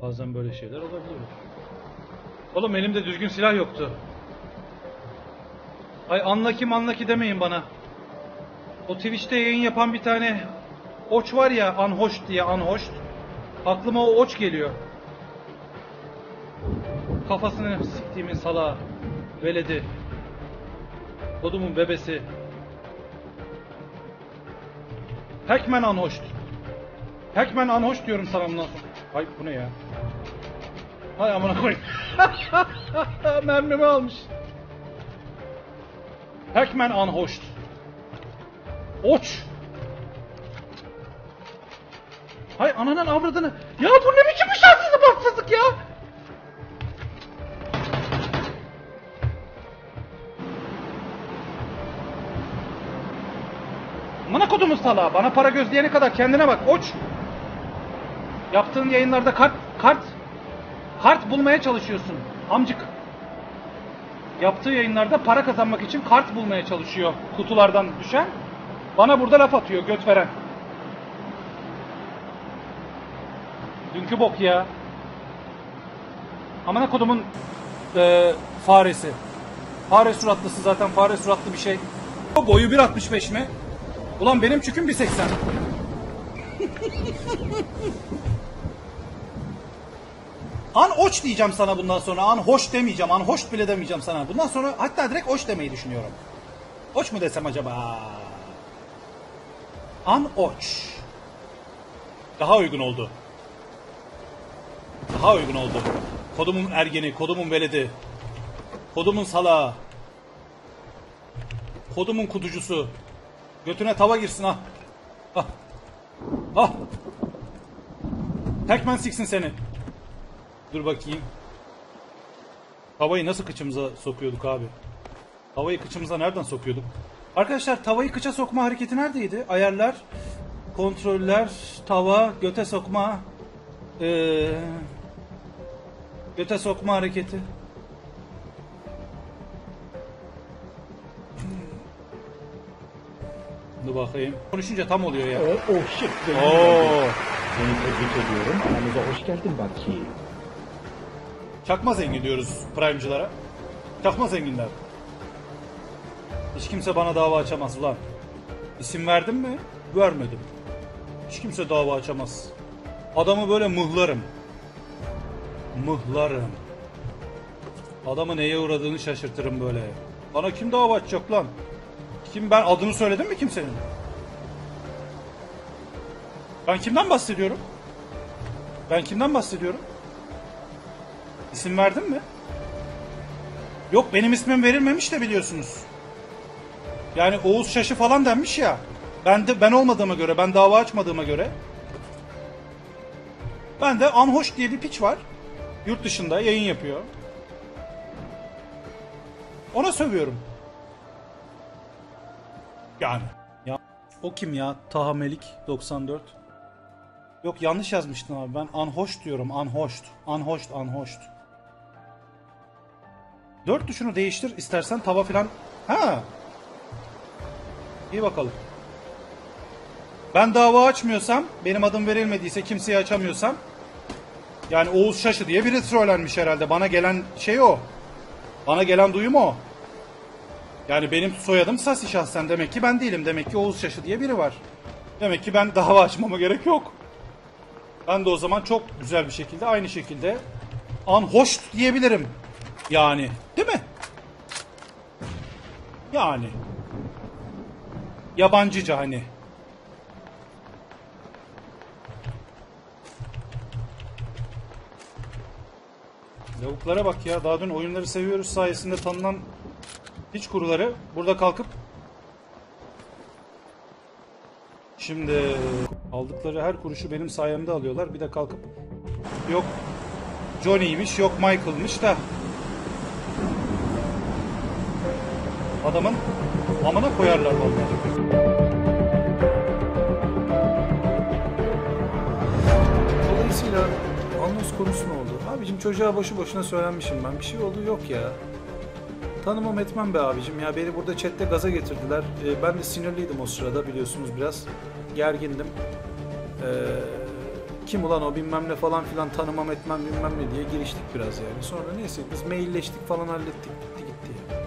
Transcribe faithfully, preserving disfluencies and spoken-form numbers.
Bazen böyle şeyler olabiliyor. Oğlum elimde düzgün silah yoktu. Ay anlaki manlaki demeyin bana. O Twitch'te yayın yapan bir tane oç var ya, Unhoşt diye, Unhoşt. Aklıma o oç geliyor. Kafasını siktiğimin salağı. Veledi. Kodumun bebesi. Hackman Unhoşt. Hackman Unhoşt diyorum sana bundan sonra. Ay bu ne ya? Hay amına koyayım. Mermimi almış. Hackman Unhoşt. Oç. Hay ananın avradını. Ya bu ne biçim bir şanssızlık bahtsızlık ya. Amına kodumun salağı. Bana para gözleyene kadar kendine bak. Oç. Yaptığın yayınlarda kart kart kart bulmaya çalışıyorsun. Amcık. Yaptığı yayınlarda para kazanmak için kart bulmaya çalışıyor. Kutulardan düşen. Bana burada laf atıyor göt veren. Dünkü bok ya. Amına kodumun e, faresi. Fare suratlısı zaten, fare suratlı bir şey. O boyu bir altmış beş mi? Ulan benim çüküm bir seksen. An oç diyeceğim sana bundan sonra. An hoş demeyeceğim. An hoş bile demeyeceğim sana. Bundan sonra hatta direkt oç demeyi düşünüyorum. Oç mu desem acaba? An oç. Daha uygun oldu. Daha uygun oldu. Kodumun ergeni, kodumun veledi. Kodumun salağı. Kodumun kutucusu. Götüne tava girsin ha. Ah. Ah. Hackman siksin seni. Dur bakayım. Tavayı nasıl kıçımıza sokuyorduk abi? Tavayı kıçımıza nereden sokuyorduk? Arkadaşlar tavayı kıça sokma hareketi neredeydi? Ayarlar, kontroller, tava, göte sokma, ee, göte sokma hareketi. Dur bakayım. Konuşunca tam oluyor ya. Oh, oh shit. Oo. Seni tebrik ediyorum. Aramıza hoş geldin Baki. Çakma zengin diyoruz prime'cılara. Çakma zenginler. Hiç kimse bana dava açamaz ulan. İsim verdim mi? Vermedim. Hiç kimse dava açamaz. Adamı böyle mıhlarım. Mıhlarım. Adamı neye uğradığını şaşırtırım böyle. Bana kim dava açacak lan? Kim, ben adını söyledim mi kimsenin? Ben kimden bahsediyorum? Ben kimden bahsediyorum? İsim verdim mi? Yok benim ismim verilmemiş de biliyorsunuz. Yani Oğuz Şaşı falan denmiş ya. Ben de ben olmadığıma göre, ben dava açmadığıma göre. Ben de Unhoş diye bir piç var. Yurt dışında yayın yapıyor. Ona sövüyorum. Yani. Ya, o kim ya? Taha Melik doksan dört. Yok yanlış yazmıştın abi. Ben Unhoş diyorum. Unhoşt. Unhoşt, unhoşt. Dört tuşunu değiştir istersen tava filan. Ha. İyi bakalım. Ben dava açmıyorsam, benim adım verilmediyse, kimseye açamıyorsam, yani Oğuz Şaşı diye biri trollenmiş herhalde. Bana gelen şey o. Bana gelen duyum o. Yani benim soyadım Sasi şahsen. Demek ki ben değilim. Demek ki Oğuz Şaşı diye biri var. Demek ki ben dava açmama gerek yok. Ben de o zaman çok güzel bir şekilde, aynı şekilde Unhoşt diyebilirim. Yani. Değil mi? Yani. Yabancıca hani. Lavuklara bak ya. Daha dün oyunları seviyoruz sayesinde tanınan hiç kuruları burada kalkıp şimdi aldıkları her kuruşu benim sayemde alıyorlar. Bir de kalkıp yok Johnny'ymiş, yok Michael'mış da adamın amına koyarlar vallahi. Dolayısıyla anons konusu ne oldu? Abicim çocuğa boşu boşuna söylenmişim ben. Bir şey oldu yok ya. Tanımam etmem be abicim ya. Beni burada chatte gaza getirdiler. Ee, ben de sinirliydim o sırada biliyorsunuz biraz. Gergindim. Ee, kim ulan o bilmem ne falan filan tanımam etmem bilmem ne diye giriştik biraz yani. Sonra neyse biz mailleştik falan hallettik bitti gitti ya.